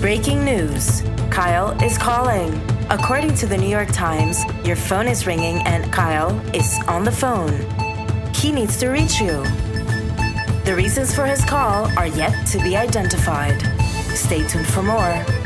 Breaking news. Kyle is calling. According to the New York Times, your phone is ringing and Kyle is on the phone. He needs to reach you. The reasons for his call are yet to be identified. Stay tuned for more.